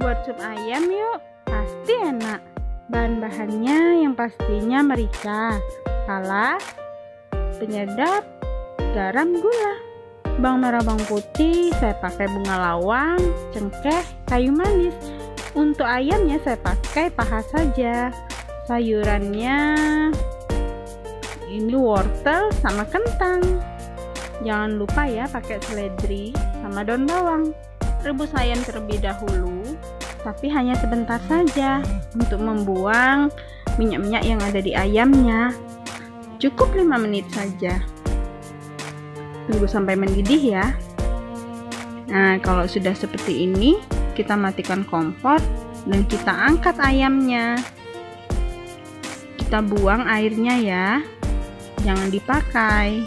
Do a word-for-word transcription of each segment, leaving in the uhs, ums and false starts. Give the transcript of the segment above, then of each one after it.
Buat sup ayam yuk, pasti enak. Bahan-bahannya yang pastinya merica, talas, penyedap, garam, gula. Bawang merah, bawang putih saya pakai bunga lawang, cengkeh, kayu manis. Untuk ayamnya saya pakai paha saja. Sayurannya ini wortel sama kentang. Jangan lupa ya pakai seledri sama daun bawang. Rebus ayam terlebih dahulu, tapi hanya sebentar saja untuk membuang minyak-minyak yang ada di ayamnya. Cukup lima menit saja. Tunggu sampai mendidih ya. Nah, kalau sudah seperti ini, kita matikan kompor dan kita angkat ayamnya. Kita buang airnya ya. Jangan dipakai.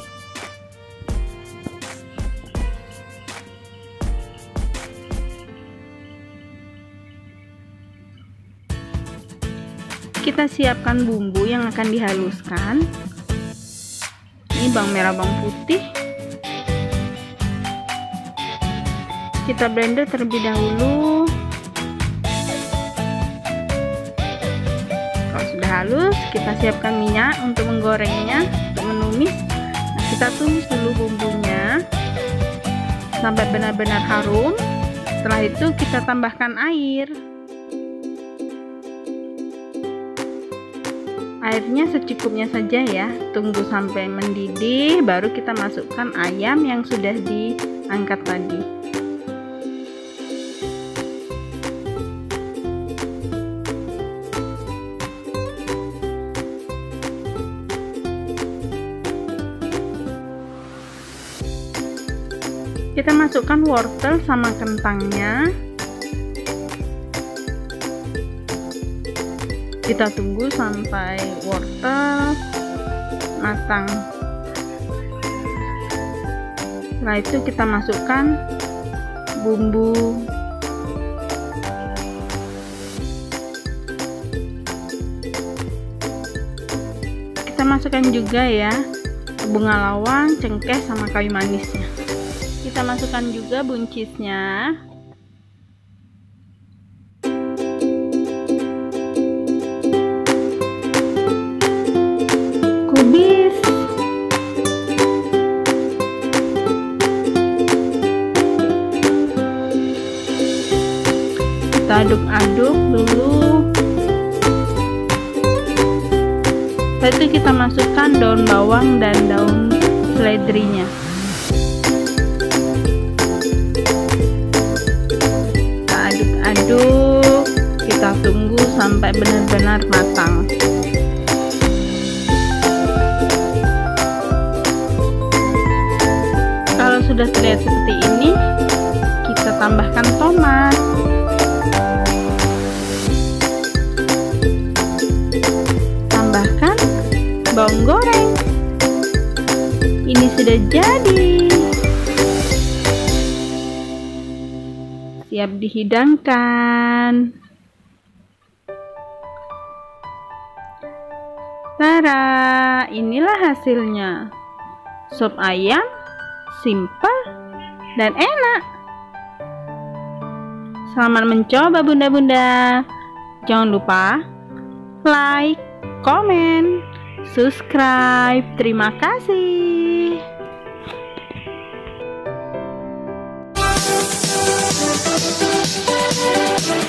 Kita siapkan bumbu yang akan dihaluskan. Ini bawang merah, bawang putih. Kita blender terlebih dahulu. Kalau sudah halus, kita siapkan minyak untuk menggorengnya, untuk menumis. Nah, kita tumis dulu bumbunya sampai benar-benar harum. Setelah itu kita tambahkan air. Airnya secukupnya saja ya. Tunggu sampai mendidih, baru kita masukkan ayam yang sudah diangkat tadi. Kita masukkan wortel sama kentangnya. Kita tunggu sampai wortel matang. Setelah itu kita masukkan bumbu. Kita masukkan juga ya bunga lawang, cengkeh sama kayu manisnya. Kita masukkan juga buncisnya. Kubis. Kita aduk-aduk dulu. Setelah itu kita masukkan daun bawang dan daun seledrinya. Kita aduk-aduk. Kita tunggu sampai benar-benar matang. Kalau sudah terlihat seperti ini, kita tambahkan tomat. Tambahkan bawang goreng. Ini sudah jadi. Siap dihidangkan. Tara, inilah hasilnya. Sup ayam simpel dan enak. Selamat mencoba bunda-bunda. Jangan lupa like, komen, subscribe. Terima kasih.